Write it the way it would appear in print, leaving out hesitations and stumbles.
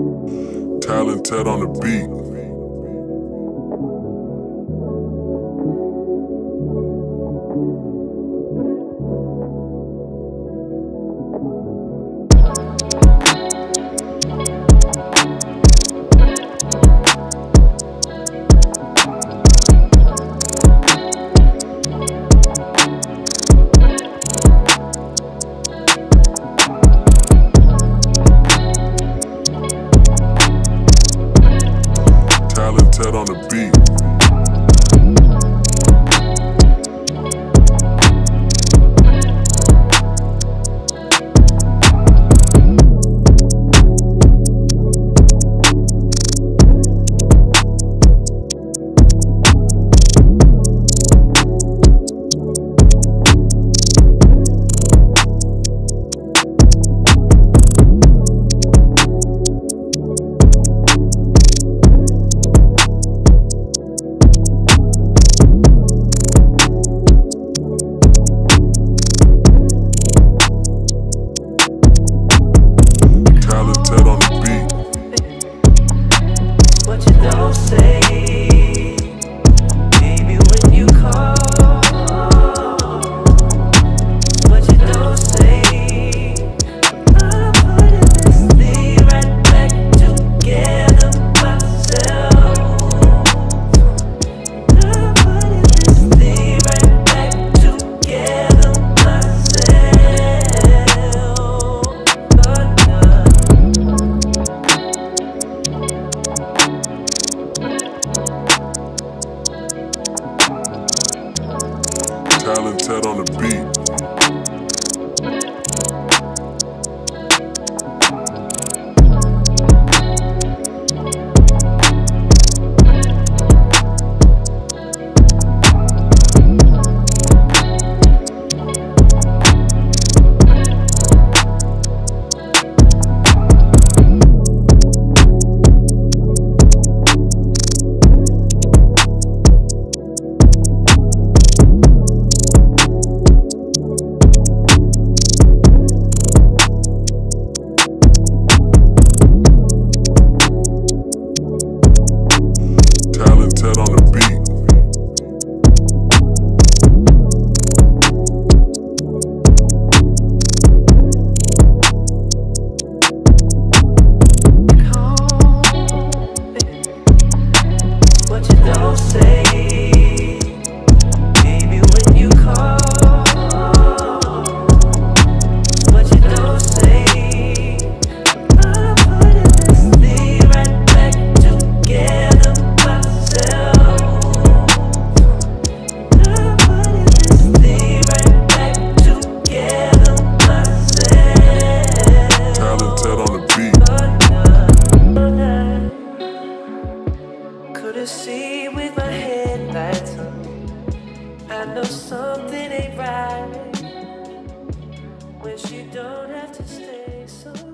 Talented on the beat. Talented on the beat. Talented on the beat. Talented on the beat. What you don't say, baby, when you call. What you don't say, I'm putting this thing right back together myself. I'm putting this thing right back together myself. Talented on the beat. Couldn't see with my headlights on. I know something ain't right when she don't have to stay so